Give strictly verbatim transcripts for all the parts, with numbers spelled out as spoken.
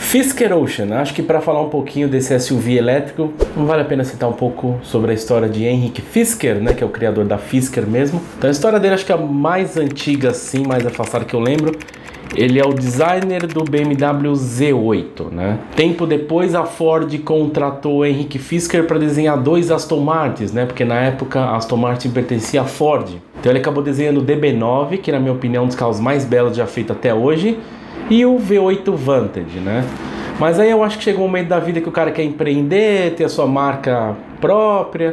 Fisker Ocean, acho que para falar um pouquinho desse S U V elétrico, não vale a pena citar um pouco sobre a história de Henrik Fisker, né, que é o criador da Fisker mesmo. Então a história dele acho que é a mais antiga assim, mais afastada que eu lembro. Ele é o designer do B M W Z oito, né? Tempo depois a Ford contratou o Henrik Fisker para desenhar dois Aston Martins, né? Porque na época a Aston Martin pertencia à Ford. Então ele acabou desenhando o D B nove, que na minha opinião é um dos carros mais belos já feito até hoje, e o V oito Vantage, né? Mas aí eu acho que chegou um momento da vida que o cara quer empreender, ter a sua marca própria.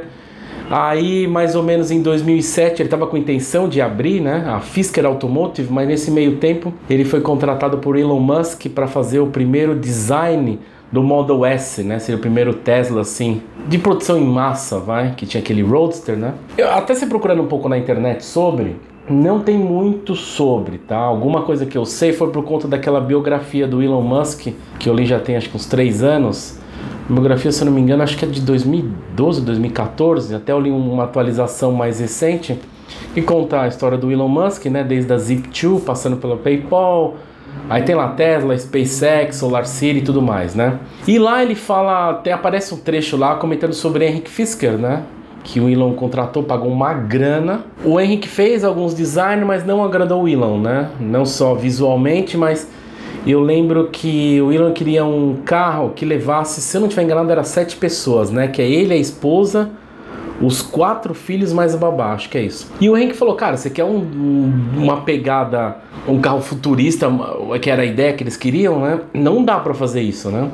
Aí, mais ou menos em dois mil e sete, ele estava com intenção de abrir, né, a Fisker Automotive, mas nesse meio tempo ele foi contratado por Elon Musk para fazer o primeiro design do Model S, né, seria o primeiro Tesla, assim, de produção em massa, vai, que tinha aquele Roadster, né. Eu, até se procurando um pouco na internet sobre, não tem muito sobre, tá? Alguma coisa que eu sei foi por conta daquela biografia do Elon Musk, que eu li já tem acho que uns três anos. A biografia, se eu não me engano, acho que é de dois mil e doze, dois mil e quatorze, até eu li uma atualização mais recente, que conta a história do Elon Musk, né, desde a Zip dois, passando pela PayPal, aí tem lá Tesla, SpaceX, SolarCity e tudo mais, né. E lá ele fala, até aparece um trecho lá comentando sobre Henrik Fisker, né, que o Elon contratou, pagou uma grana. O Henrik fez alguns designs, mas não agradou o Elon, né, não só visualmente, mas... Eu lembro que o Elon queria um carro que levasse, se eu não estiver enganado, era sete pessoas, né? Que é ele, a esposa, os quatro filhos mais a babá, acho que é isso. E o Henrik falou, cara, você quer um, um, uma pegada, um carro futurista, que era a ideia que eles queriam, né? Não dá pra fazer isso, né?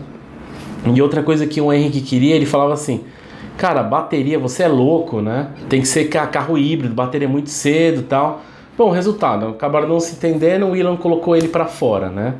E outra coisa que o Henrik queria, ele falava assim, cara, bateria, você é louco, né? Tem que ser carro híbrido, bateria muito cedo e tal. Bom, resultado, acabaram não se entendendo, o Elon colocou ele para fora, né?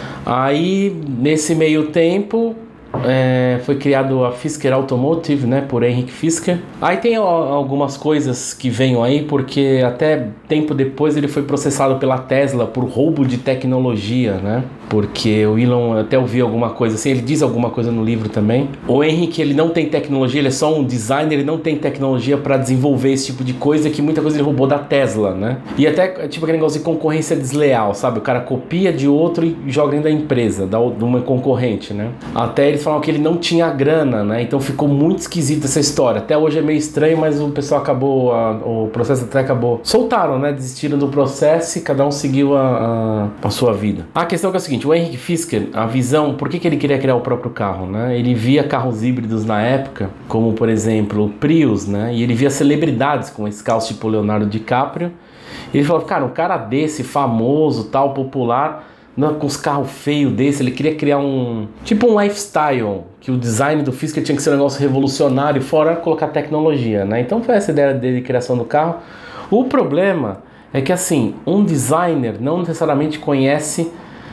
Aí, nesse meio tempo, é, foi criado a Fisker Automotive, né, por Henrik Fisker. Aí tem algumas coisas que venham aí, porque até tempo depois ele foi processado pela Tesla por roubo de tecnologia, né? Porque o Elon, até ouvi alguma coisa assim, ele diz alguma coisa no livro também. O Henrik, ele não tem tecnologia, ele é só um designer, ele não tem tecnologia para desenvolver esse tipo de coisa, que muita coisa ele roubou da Tesla, né? E até, tipo, aquele negócio de concorrência desleal, sabe? O cara copia de outro e joga dentro da empresa, da, de uma concorrente, né? Até eles falaram que ele não tinha grana, né? Então ficou muito esquisita essa história. Até hoje é meio estranho, mas o pessoal acabou, a, o processo até acabou. Soltaram, né? Desistiram do processo e cada um seguiu a, a, a sua vida. A questão é, que é a seguinte, o Henrik Fisker, a visão, por que, que ele queria criar o próprio carro, né? Ele via carros híbridos na época, como por exemplo o Prius, né? E ele via celebridades com esses carros tipo Leonardo DiCaprio. E ele falou, cara, um cara desse, famoso, tal, popular, não, com os carros feios desse, ele queria criar um tipo um lifestyle, que o design do Fisker tinha que ser um negócio revolucionário, fora colocar tecnologia, né? Então foi essa ideia dele de criação do carro. O problema é que assim, um designer não necessariamente conhece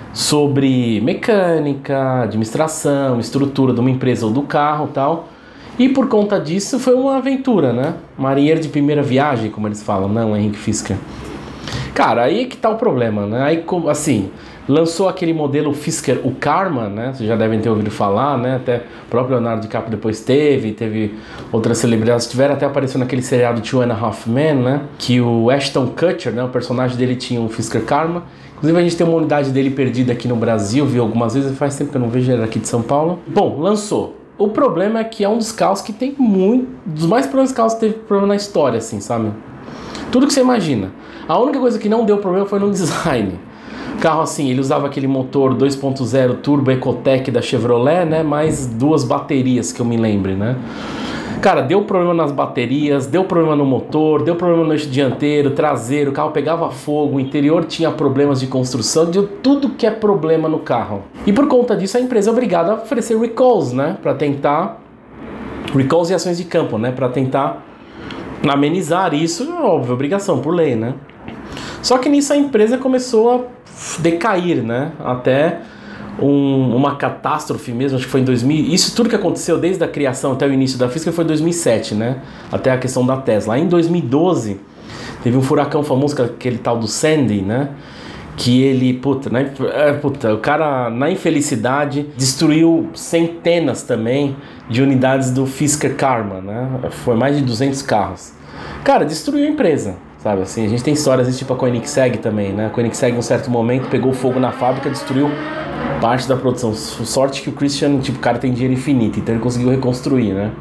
sobre mecânica, administração, estrutura de uma empresa ou do carro e tal. E por conta disso foi uma aventura, né? Marinheiro de primeira viagem, como eles falam, não, Henrik Fisker. Cara, aí que tá o problema, né? Aí, assim, lançou aquele modelo Fisker, o Karma, né? Vocês já devem ter ouvido falar, né? Até o próprio Leonardo DiCaprio depois teve, teve outras celebridades que tiveram, até apareceu naquele seriado Two and a Half Men, né? Que o Ashton Kutcher, né? O personagem dele tinha um Fisker Karma. Inclusive a gente tem uma unidade dele perdida aqui no Brasil, viu algumas vezes, faz tempo que eu não vejo ele aqui de São Paulo. Bom, lançou. O problema é que é um dos carros que tem muito... dos mais problemas carros que teve problema na história, assim, sabe? Tudo que você imagina. A única coisa que não deu problema foi no design. O carro, assim, ele usava aquele motor dois ponto zero Turbo Ecotec da Chevrolet, né? Mais duas baterias que eu me lembre, né? Cara, deu problema nas baterias, deu problema no motor, deu problema no eixo dianteiro, traseiro, o carro pegava fogo, o interior tinha problemas de construção, deu tudo que é problema no carro. E por conta disso a empresa é obrigada a oferecer recalls, né? Pra tentar... recalls e ações de campo, né? Pra tentar amenizar isso, é óbvio, obrigação, por lei, né? Só que nisso a empresa começou a decair, né? Até... Um, uma catástrofe mesmo, acho que foi em dois mil. Isso tudo que aconteceu desde a criação até o início da Fisker foi em dois mil e sete, né? Até a questão da Tesla. Aí em dois mil e doze teve um furacão famoso, aquele tal do Sandy, né? Que ele, puta, né? puta, o cara na infelicidade destruiu centenas também de unidades do Fisker Karma, né? Foi mais de duzentos carros. Cara, destruiu a empresa, sabe assim? A gente tem histórias desse tipo a Koenigsegg também, né? A Koenigsegg em um certo momento pegou fogo na fábrica, destruiu parte da produção. Sorte que o Christian, tipo, o cara tem dinheiro infinito, então ele conseguiu reconstruir, né?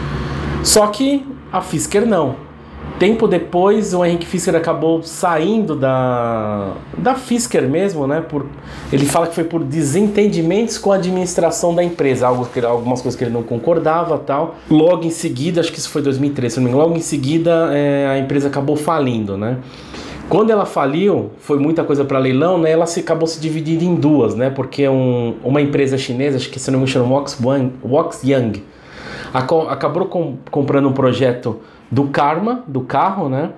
Só que a Fisker não. Tempo depois, o Henrik Fisker acabou saindo da, da Fisker mesmo, né? Por, ele fala que foi por desentendimentos com a administração da empresa, algo que, algumas coisas que ele não concordava e tal. Logo em seguida, acho que isso foi dois mil e treze, se não me engano, logo em seguida é, a empresa acabou falindo, né? Quando ela faliu, foi muita coisa para leilão, né? Ela se, acabou se dividindo em duas, né? Porque um, uma empresa chinesa, acho que se não me engano, Woxyang, acabou com, comprando um projeto do Karma, do carro, né?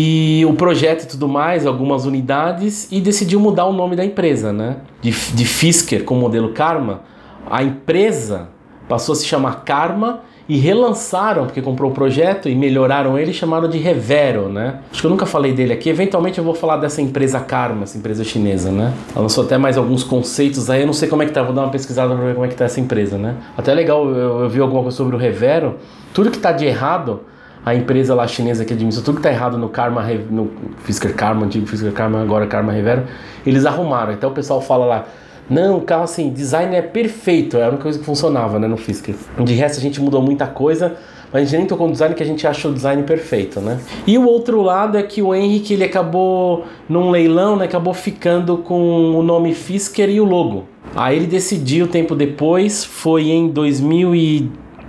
E o projeto e tudo mais, algumas unidades, e decidiu mudar o nome da empresa, né? De, de Fisker com o modelo Karma, a empresa passou a se chamar Karma e relançaram, porque comprou o projeto e melhoraram ele, chamaram de Revero, né? Acho que eu nunca falei dele aqui, eventualmente eu vou falar dessa empresa Karma, essa empresa chinesa, né? Ela lançou até mais alguns conceitos aí, eu não sei como é que tá, vou dar uma pesquisada pra ver como é que tá essa empresa, né? Até legal, eu, eu vi alguma coisa sobre o Revero, tudo que tá de errado, a empresa lá chinesa que administra tudo que tá errado no Karma, no Fisker Karma, antigo Fisker Karma, agora Karma Revero, eles arrumaram. Então o pessoal fala lá, não, o carro assim, design é perfeito, é a única coisa que funcionava, né, no Fisker. De resto a gente mudou muita coisa, mas a gente nem tocou no design que a gente achou o design perfeito, né. E o outro lado é que o Henrik, ele acabou, num leilão, né, acabou ficando com o nome Fisker e o logo. Aí ele decidiu, tempo depois, foi em dois mil e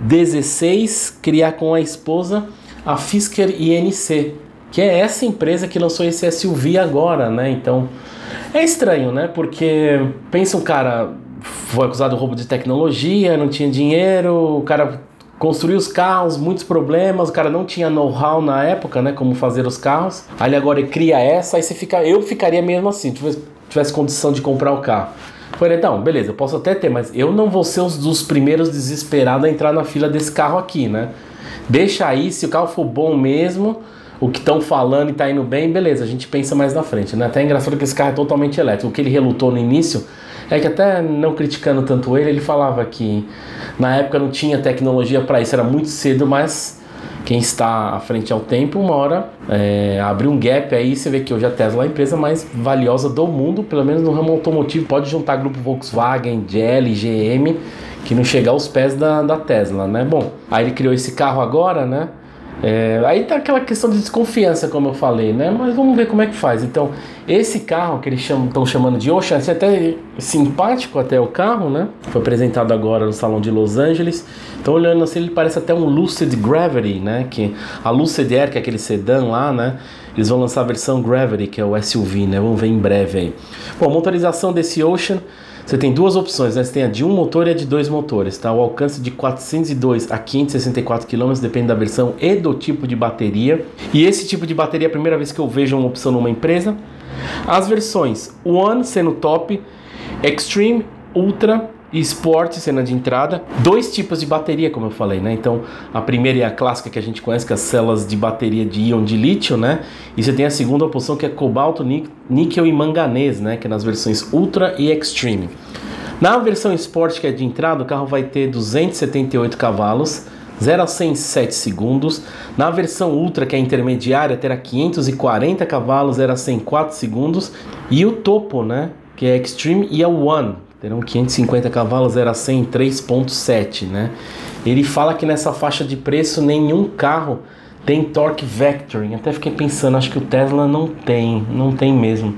dezesseis, criar com a esposa a Fisker I N C, que é essa empresa que lançou esse S U V agora, né? Então, é estranho, né? Porque pensa um cara foi acusado de roubo de tecnologia, não tinha dinheiro, o cara construiu os carros, muitos problemas, o cara não tinha know-how na época, né? Como fazer os carros. Aí agora ele cria essa, aí você fica, eu ficaria mesmo assim, se tivesse, tivesse condição de comprar o carro. Falei, então, beleza, eu posso até ter, mas eu não vou ser um dos primeiros desesperados a entrar na fila desse carro aqui, né? Deixa aí, se o carro for bom mesmo, o que estão falando e tá indo bem, beleza, a gente pensa mais na frente, né? Até é engraçado que esse carro é totalmente elétrico. O que ele relutou no início é que, até não criticando tanto ele, ele falava que na época não tinha tecnologia para isso, era muito cedo, mas quem está à frente ao tempo, uma hora é, abre um gap aí, você vê que hoje a Tesla é a empresa mais valiosa do mundo, pelo menos no ramo automotivo, pode juntar grupo Volkswagen, G M, G M, que não chega aos pés da, da Tesla, né? Bom, aí ele criou esse carro agora, né? É, aí tá aquela questão de desconfiança, como eu falei, né? Mas vamos ver como é que faz. Então, esse carro que eles estão chamando de Ocean, é até simpático até o carro, né? Foi apresentado agora no Salão de Los Angeles. Então, olhando assim, ele parece até um Lucid Gravity, né? Que a Lucid Air, que é aquele sedã lá, né? Eles vão lançar a versão Gravity, que é o S U V, né? Vamos ver em breve aí. Bom, a motorização desse Ocean, você tem duas opções, né? Você tem a de um motor e a de dois motores, tá? O alcance de quatrocentos e dois a quinhentos e sessenta e quatro quilômetros, depende da versão e do tipo de bateria. E esse tipo de bateria é a primeira vez que eu vejo uma opção numa empresa. As versões One sendo top, Extreme, Ultra e Sport sendo a de entrada. Dois tipos de bateria, como eu falei, né? Então, a primeira é a clássica que a gente conhece, que é as células de bateria de íon de lítio, né? E você tem a segunda opção, que é cobalto, níquel e manganês, né? Que é nas versões Ultra e Extreme. Na versão Sport, que é de entrada, o carro vai ter duzentos e setenta e oito cavalos, zero a cem em sete segundos. Na versão Ultra, que é intermediária, terá quinhentos e quarenta cavalos, zero a cem em quatro segundos. E o topo, né? Que é Extreme e a One, terão quinhentos e cinquenta cavalos, zero a cem em três ponto sete, né? Ele fala que nessa faixa de preço nenhum carro tem torque vectoring. Até fiquei pensando, acho que o Tesla não tem, não tem mesmo.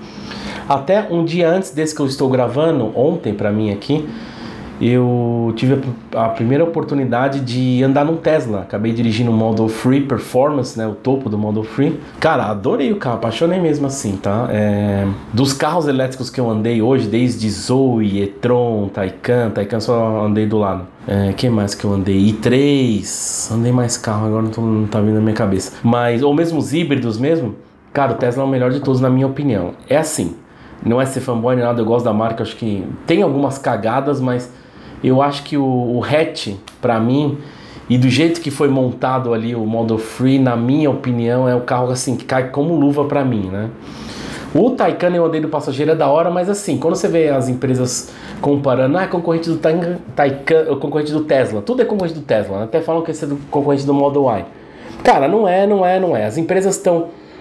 Até um dia antes desse que eu estou gravando, ontem para mim aqui, eu tive a primeira oportunidade de andar num Tesla. Acabei dirigindo o Model três Performance, né, o topo do Model três. Cara, adorei o carro, apaixonei mesmo assim, tá? É, dos carros elétricos que eu andei hoje, desde Zoe, e-tron, Taycan, Taycan só andei do lado. É, que mais que eu andei? i três, andei mais carro, agora não, tô, não tá vindo na minha cabeça. Mas, ou mesmo os híbridos mesmo, cara, o Tesla é o melhor de todos na minha opinião. É assim, não é ser fanboy nem nada, eu gosto da marca, acho que tem algumas cagadas, mas eu acho que o, o hatch, pra mim, e do jeito que foi montado ali o Model três, na minha opinião, é o carro assim que cai como luva pra mim, né? O Taycan eu andei do passageiro é da hora, mas assim, quando você vê as empresas comparando, ah, é concorrente do Taycan, Taycan, concorrente do Tesla, tudo é concorrente do Tesla, né? Até falam que esse é do concorrente do Model Y. Cara, não é, não é, não é. As empresas estão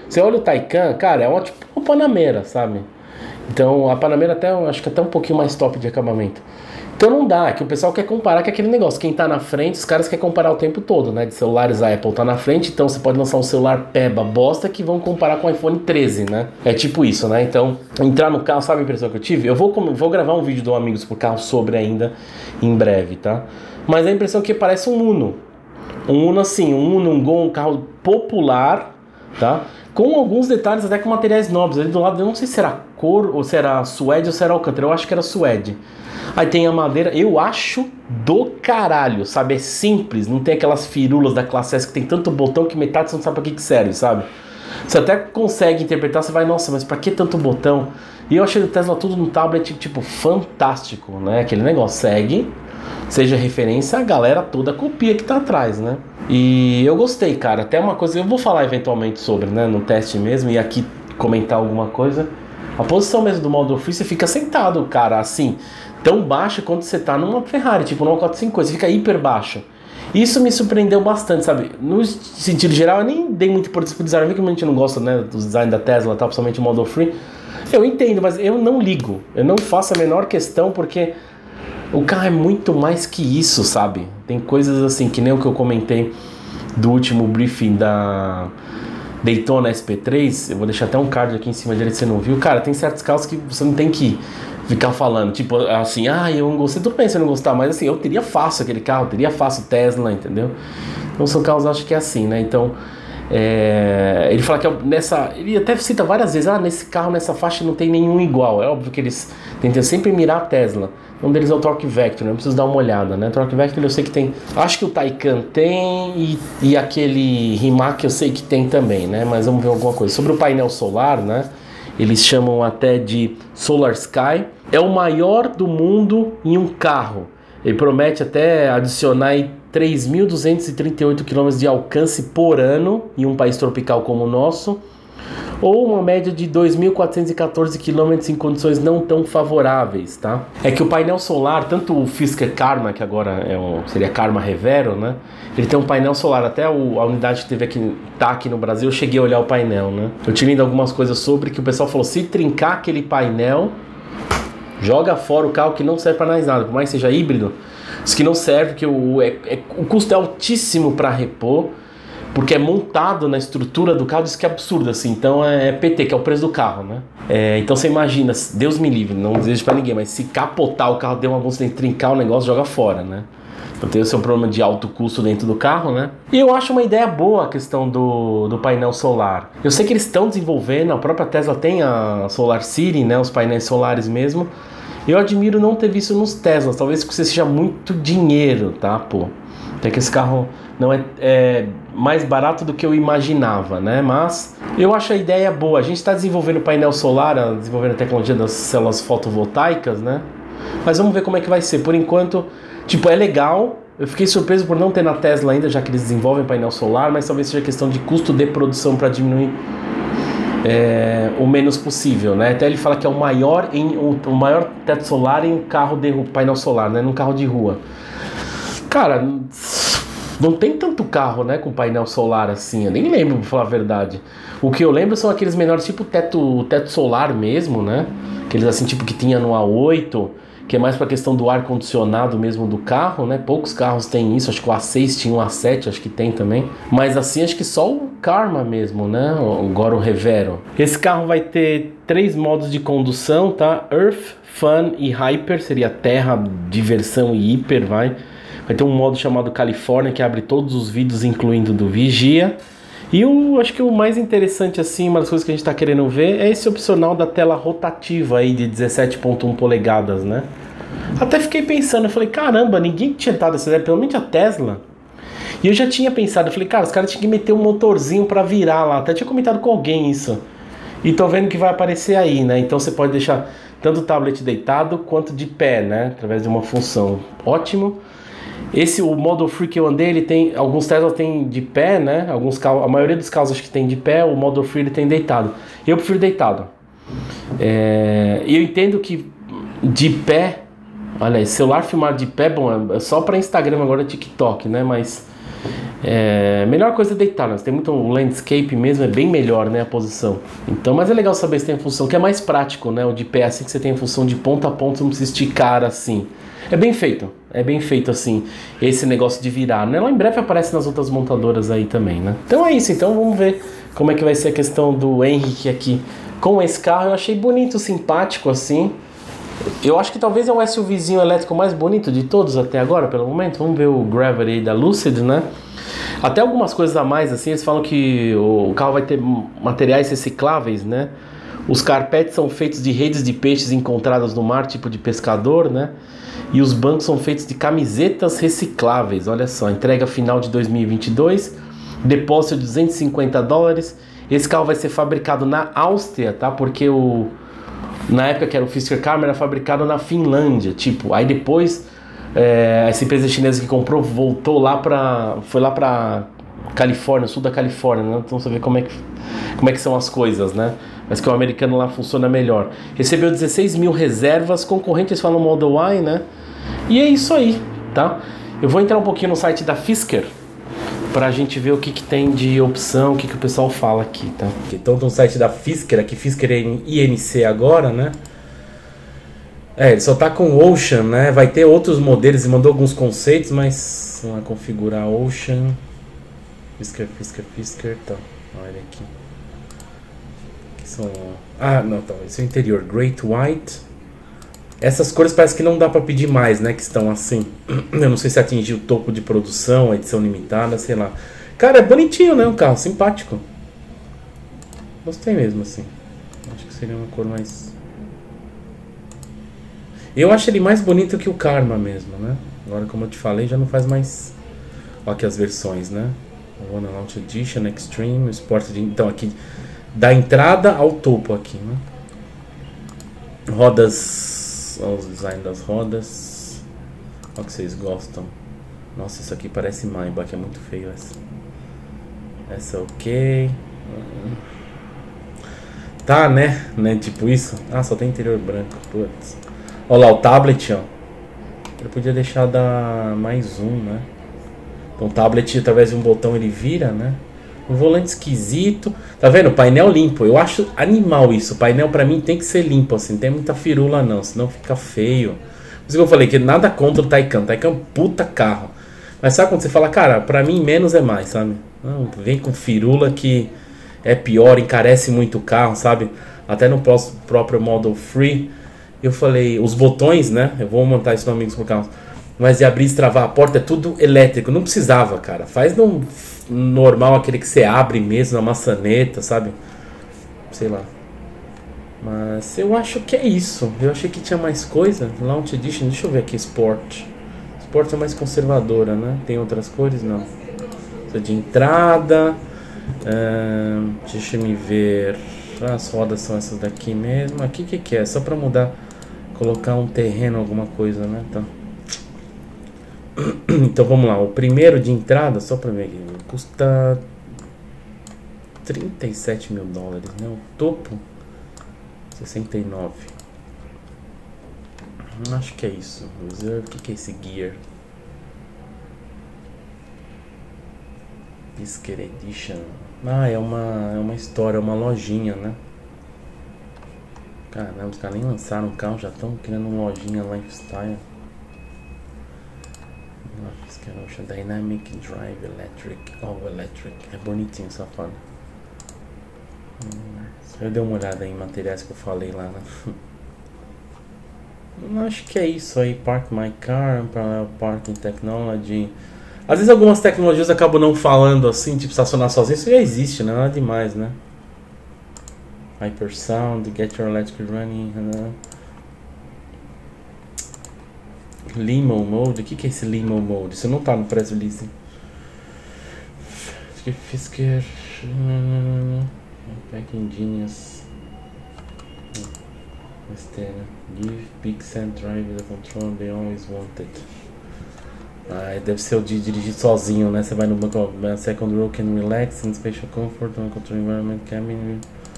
Você olha o Taycan, cara, é uma, tipo uma Panamera, sabe? Então a Panamera até, acho que até um pouquinho mais top de acabamento. Então não dá, que o pessoal quer comparar com aquele negócio. Quem tá na frente, os caras querem comparar o tempo todo, né? De celulares, a Apple tá na frente, então você pode lançar um celular peba bosta que vão comparar com o iPhone treze, né? É tipo isso, né? Então, entrar no carro, sabe a impressão que eu tive? Eu vou, vou gravar um vídeo do Amigos por Carro sobre ainda em breve, tá? Mas a impressão é que parece um Uno. Um Uno assim, um Uno, um Gol, um carro popular, tá? Com alguns detalhes até com materiais nobres. Ali do lado, eu não sei se era cor, ou se era suede ou se era alcântara. Eu acho que era suede. Aí tem a madeira, eu acho do caralho, sabe? É simples, não tem aquelas firulas da classe S que tem tanto botão que metade você não sabe pra que que serve, sabe? Você até consegue interpretar, você vai, nossa, mas pra que tanto botão? E eu achei o Tesla tudo no tablet, tipo, fantástico, né? Aquele negócio, segue, seja referência, a galera toda copia que tá atrás, né? E eu gostei, cara, até uma coisa, eu vou falar eventualmente sobre, né, no teste mesmo, e aqui comentar alguma coisa. A posição mesmo do Model Free, você fica sentado, cara, assim, tão baixo quanto você tá numa Ferrari, tipo numa quatrocentos e cinquenta, você fica hiper baixo. Isso me surpreendeu bastante, sabe? No sentido geral, eu nem dei muito importância pro design, porque a gente não gosta, né, do design da Tesla, tá, principalmente o Model Free. Eu entendo, mas eu não ligo, eu não faço a menor questão, porque o carro é muito mais que isso, sabe? Tem coisas assim, que nem o que eu comentei do último briefing da Daytona S P três, eu vou deixar até um card aqui em cima dele se você não viu. Cara, tem certos carros que você não tem que ficar falando, tipo assim, ah, eu não gostei, tudo bem se eu não gostar, mas assim, eu teria fácil aquele carro, eu teria fácil Tesla, entendeu? Então são carros, acho que é assim, né? Então, é, ele fala que nessa, ele até cita várias vezes, ah, nesse carro, nessa faixa não tem nenhum igual. É óbvio que eles tentam sempre mirar a Tesla. Um deles é o Torque Vector, né? Eu preciso dar uma olhada, né? Torque Vector eu sei que tem, acho que o Taycan tem e, e aquele Rimac eu sei que tem também, né? Mas vamos ver alguma coisa. Sobre o painel solar, né? Eles chamam até de Solar Sky. É o maior do mundo em um carro. Ele promete até adicionar três mil duzentos e trinta e oito quilômetros de alcance por ano em um país tropical como o nosso, ou uma média de dois mil quatrocentos e quatorze quilômetros em condições não tão favoráveis, tá? É que o painel solar, tanto o Fisker Karma, que agora é um, seria Karma Revero, né? Ele tem um painel solar, até o, a unidade que teve aqui, tá aqui no Brasil, eu cheguei a olhar o painel, né? Eu tinha lido algumas coisas sobre que o pessoal falou, se trincar aquele painel, joga fora o carro que não serve para mais nada, por mais que seja híbrido, isso que não serve, que o, é, é, o custo é altíssimo para repor, porque é montado na estrutura do carro, isso que é absurdo, assim, então é P T, que é o preço do carro, né? É, então você imagina, Deus me livre, não desejo para ninguém, mas se capotar o carro, der uma bolsa, trincar o negócio, joga fora, né? Então tem o seu problema de alto custo dentro do carro, né? E eu acho uma ideia boa a questão do, do painel solar. Eu sei que eles estão desenvolvendo, a própria Tesla tem a Solar City, né? Os painéis solares mesmo. Eu admiro não ter visto nos Teslas, talvez porque seja muito dinheiro, tá, pô? Até que esse carro não é, é mais barato do que eu imaginava, né? Mas eu acho a ideia boa. A gente está desenvolvendo painel solar, desenvolvendo a tecnologia das células fotovoltaicas, né? Mas vamos ver como é que vai ser. Por enquanto, tipo, é legal. Eu fiquei surpreso por não ter na Tesla ainda, já que eles desenvolvem painel solar, mas talvez seja questão de custo de produção para diminuir é, o menos possível, né? Até ele fala que é o maior, em, o, o maior teto solar em um carro de painel solar, né? Num carro de rua. Cara, não tem tanto carro, né, com painel solar assim, eu nem lembro, pra falar a verdade. O que eu lembro são aqueles menores, tipo teto, teto solar mesmo, né? Aqueles assim, tipo que tinha no A oito, que é mais pra questão do ar-condicionado mesmo do carro, né? Poucos carros têm isso, acho que o A seis tinha, um A sete, acho que tem também. Mas assim, acho que só o Karma mesmo, né? Agora o Revero. Esse carro vai ter três modos de condução, tá? Earth, Fun e Hyper, seria terra, diversão e hiper, vai. Vai ter um modo chamado California, que abre todos os vídeos, incluindo do Vigia. E eu acho que o mais interessante, assim, uma das coisas que a gente está querendo ver é esse opcional da tela rotativa aí de dezessete ponto um polegadas, né? Até fiquei pensando, eu falei, caramba, ninguém tinha dado essa ideia, pelo menos a Tesla. E eu já tinha pensado, eu falei, cara, os caras tinham que meter um motorzinho para virar lá. Até tinha comentado com alguém isso. E tô vendo que vai aparecer aí, né? Então você pode deixar tanto o tablet deitado quanto de pé, né? Através de uma função. Ótimo. Esse, o Model Free que eu andei, ele tem, alguns Tesla tem de pé, né? Alguns carros, a maioria dos carros acho que tem de pé, o Model Free ele tem deitado. Eu prefiro deitado. É, eu entendo que de pé, olha aí, celular filmado de pé, bom, é só para Instagram agora, TikTok, né? Mas É, melhor coisa é deitar, né? Tem muito o landscape mesmo, é bem melhor, né, a posição. Então, mas é legal saber se tem a função, que é mais prático, né? O de pé assim, que você tem a função de ponta a ponta, você não precisa esticar assim. É bem feito, é bem feito assim, esse negócio de virar, né? Lá em breve aparece nas outras montadoras aí também, né? Então é isso, então vamos ver como é que vai ser a questão do Henrique aqui com esse carro. Eu achei bonito, simpático assim. Eu acho que talvez é o SUVzinho elétrico mais bonito de todos até agora, pelo momento. Vamos ver o Gravity da Lucid, né? Até algumas coisas a mais, assim, eles falam que o carro vai ter materiais recicláveis, né? Os carpetes são feitos de redes de peixes encontradas no mar, tipo de pescador, né? E os bancos são feitos de camisetas recicláveis, olha só. Entrega final de dois mil e vinte e dois, depósito de duzentos e cinquenta dólares. Esse carro vai ser fabricado na Áustria, tá? Porque o... na época que era o Fisker Karma, era fabricado na Finlândia, tipo. Aí depois... É, essa empresa chinesa que comprou voltou lá para, foi lá para Califórnia, sul da Califórnia, né? Então você vê como é que como é que são as coisas, né? Mas que o americano lá funciona melhor. Recebeu dezesseis mil reservas, concorrentes falam Model Y, né? E é isso aí, tá? Eu vou entrar um pouquinho no site da Fisker pra gente ver o que, que tem de opção, o que, que o pessoal fala aqui, tá? Então no site da Fisker, aqui Fisker é em I N C agora, né? É, ele só tá com Ocean, né? Vai ter outros modelos, ele mandou alguns conceitos, mas vamos lá configurar Ocean. Fisker, Fisker, Fisker, tá. Olha aqui. Aqui são... Ah, não, tá. Esse é o interior. Great White. Essas cores parece que não dá pra pedir mais, né? Que estão assim. Eu não sei se atingiu o topo de produção, a edição limitada, sei lá. Cara, é bonitinho, né? Um carro simpático. Gostei mesmo, assim. Acho que seria uma cor mais... Eu acho ele mais bonito que o Karma mesmo, né? Agora, como eu te falei, já não faz mais... Olha aqui as versões, né? O One Launch Edition, Extreme, Sport... Então, aqui, da entrada ao topo aqui, né? Rodas... Olha os design das rodas. Olha o que vocês gostam. Nossa, isso aqui parece Maybach, é muito feio essa. Essa é ok. Tá, né? né? Tipo isso. Ah, só tem interior branco. Putz. Olha lá, o tablet, ó. Eu podia deixar dar mais um, né? Então o tablet, através de um botão, ele vira, né? Um volante esquisito. Tá vendo? Painel limpo. Eu acho animal isso. O painel pra mim tem que ser limpo, assim. Não tem muita firula, não. Senão fica feio. Por isso que eu falei que nada contra o Taycan. O Taycan é um puta carro. Mas sabe quando você fala, cara, pra mim menos é mais, sabe? Não, vem com firula que é pior, encarece muito o carro, sabe? Até no próprio Model Three... Eu falei, os botões, né? Eu vou montar isso no Amigos por Carro. Mas de abrir e destravar a porta é tudo elétrico. Não precisava, cara. Faz no normal, aquele que você abre mesmo, na maçaneta, sabe? Sei lá. Mas eu acho que é isso. Eu achei que tinha mais coisa. Launch Edition, deixa eu ver aqui, Sport. Sport é mais conservadora, né? Tem outras cores? Não. Isso é de entrada. Uh, deixa eu me ver. As rodas são essas daqui mesmo. Aqui o que, que é? Só pra mudar. Colocar um terreno, alguma coisa, né? Então, então vamos lá. O primeiro de entrada, só pra ver aqui, custa trinta e sete mil dólares, né? O topo, sessenta e nove. Acho que é isso. O que, que é esse gear? Fisker Edition. Ah, é uma, é uma história, é uma lojinha, né? Caramba, os caras nem lançaram um carro, já estão criando uma lojinha lifestyle. Fisker Ocean Dynamic Drive Electric, All Electric. É bonitinho essa foto. Hum, eu dei uma olhada em materiais que eu falei lá, né? Acho que é isso aí. Park My Car, Parking Technology. Às vezes algumas tecnologias acabam não falando assim, tipo estacionar sozinho. Isso já existe, né? Nada demais, né? Hypersound, Get Your Electric Running, né? Limo Mode, o que, que é esse Limo Mode? Isso não tá no press release. Fisker, Packing Genius, Give Big Sand Drive the control they always wanted. Ah, deve ser o de dirigir sozinho, né? Você vai no banco, second row can relax in spatial comfort, no control environment cabin.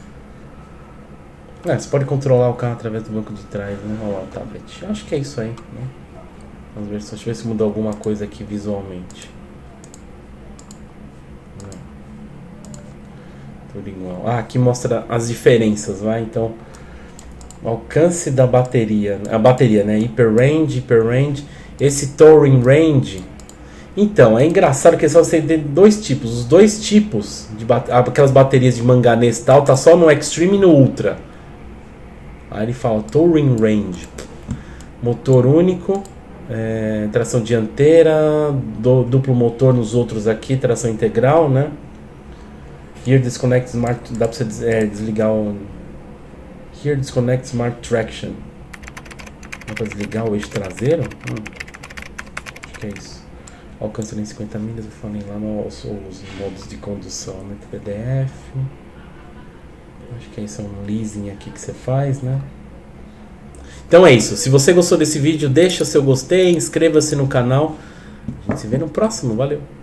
É, você pode controlar o carro através do banco de trás, né? Olha lá o tablet. Acho que é isso aí, né? As versões, deixa eu ver se mudou alguma coisa aqui visualmente. Tudo igual. Ah, aqui mostra as diferenças, vai? Então, o alcance da bateria, a bateria, né? Hyper range, hyper range. Esse touring range. Então, é engraçado que só você tem dois tipos. Os dois tipos de bate aquelas baterias de manganês e tal, tá só no Extreme e no Ultra. Aí ele fala touring range. Motor único, é, tração dianteira, do, duplo motor nos outros aqui, tração integral, né? Here disconnect smart, dá pra você é, desligar o Here disconnect smart traction. Dá pra desligar o eixo traseiro? Hum. Acho que é isso. Alcança em cinquenta milhas, eu falei lá nos os modos de condução, né? P D F. Acho que isso é um leasing aqui que você faz, né? Então é isso. Se você gostou desse vídeo, deixa seu gostei, inscreva-se no canal. A gente se vê no próximo. Valeu!